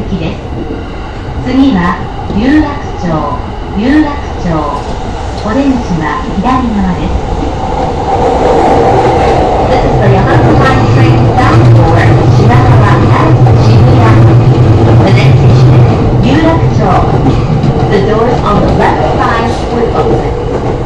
駅です。次は有楽町、有楽町。お出口は左側です。This is the Yamato Line train bound for Shinagawa at Shibuya. The next station is 有楽町. The doors on the left side will open.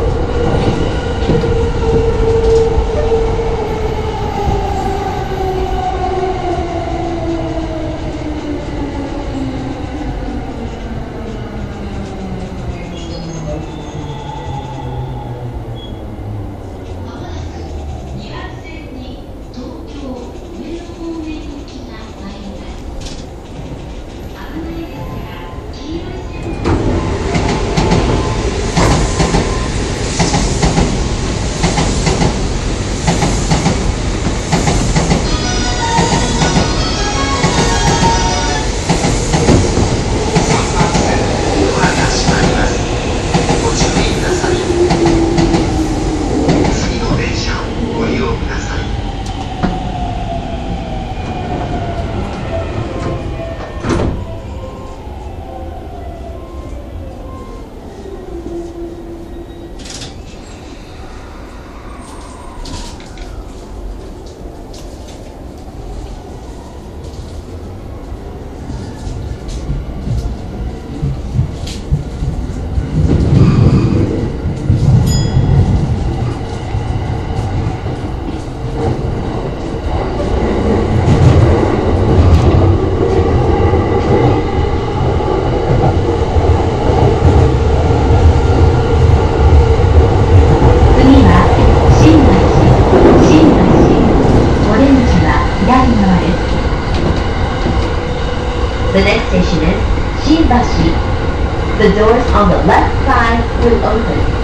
The next station is Shinbashi. The doors on the left side will open.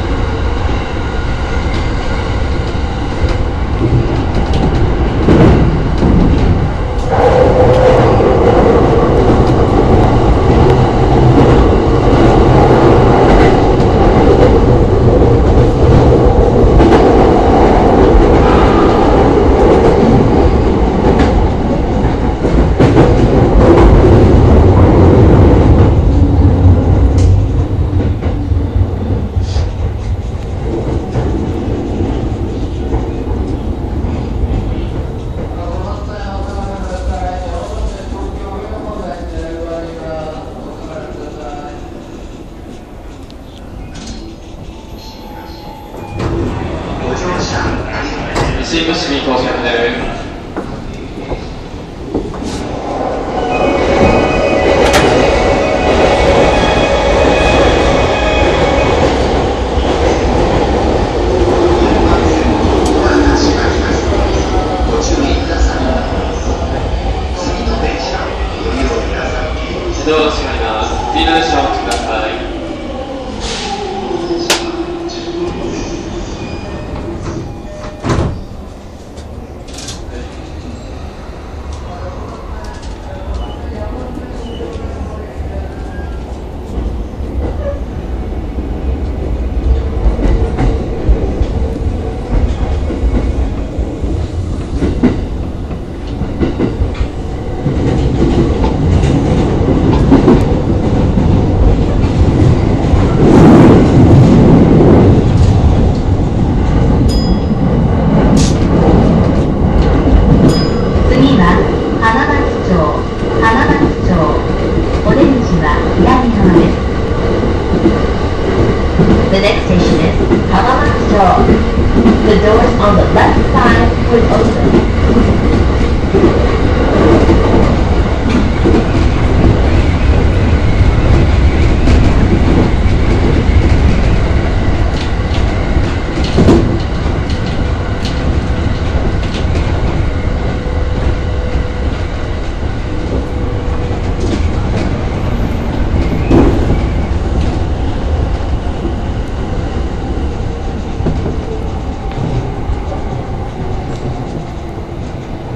新伏見到着です。自動車にはスピード列車をお待ちください。The next station is Hamamatsu. The doors on the left side will open. 次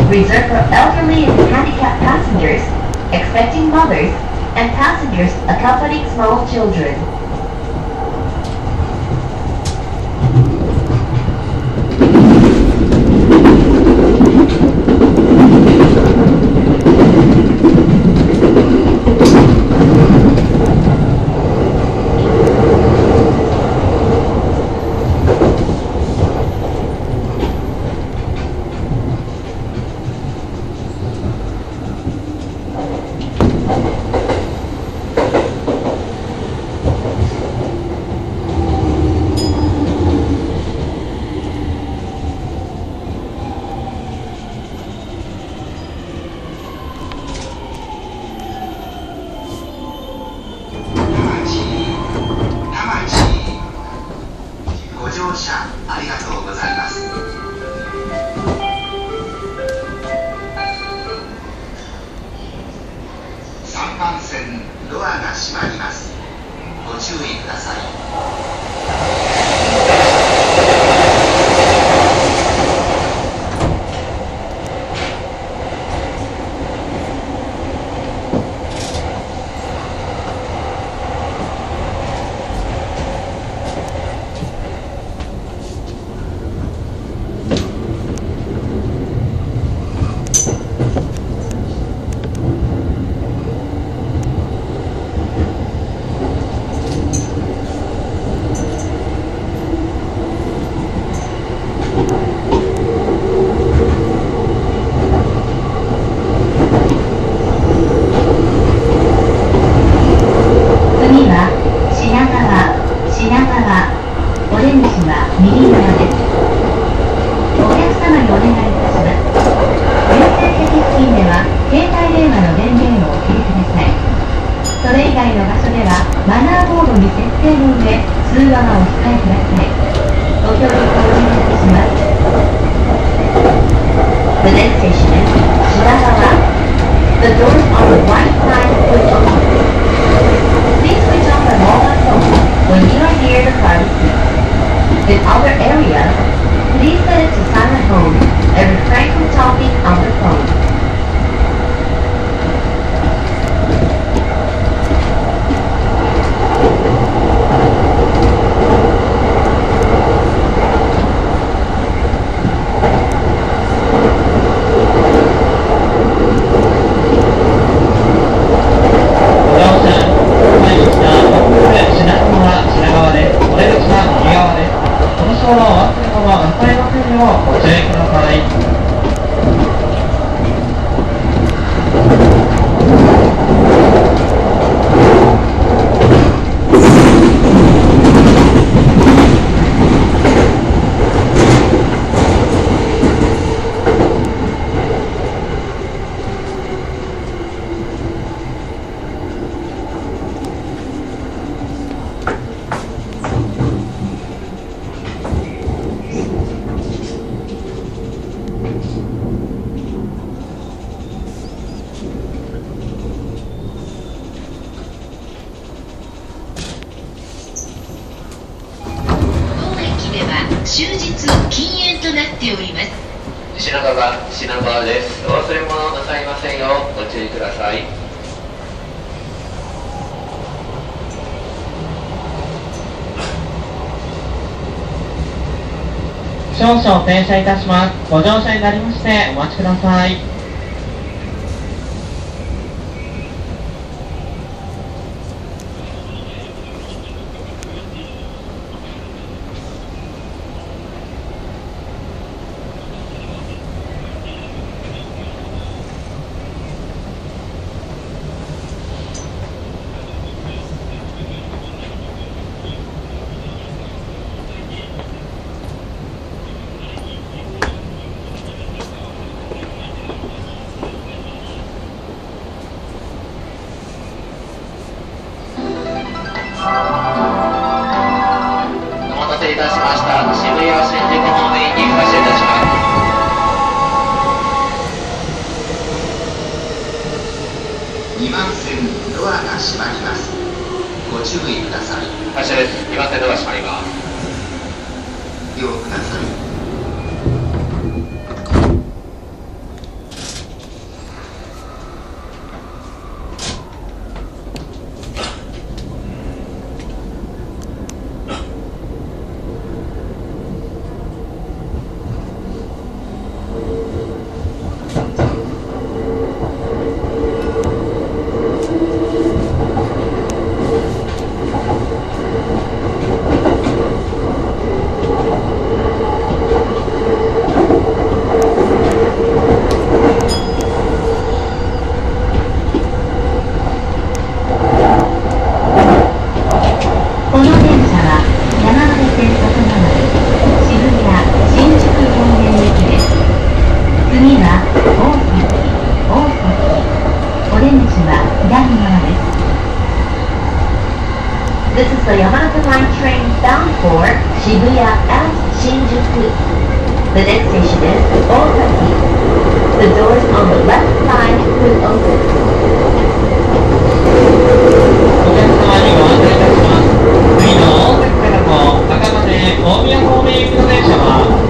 reserved for elderly and handicapped passengers, expecting mothers, and passengers accompanying small children. The next station is Shinagawa. The doors on the right side will open. Please switch off the mobile phone when you are near the crowded seat. In other areas, please set it to silent mode and refrain from talking on the phone. 終日禁煙となっております。 品川です。お忘れ物なさいませんようご注意ください。 少々停車いたします。ご乗車になりましてお待ちください。 2番線ドアが閉まります。ご注意ください。 発車です。2番線ドア閉まります。 ご利用ください。 The Yamanabe Line trains bound for Shibuya and Shinjuku. The next station is Otaki. The doors on the left side will open. お客様にご案内いたします。次の大崎からの高松大宮方面行きの電車は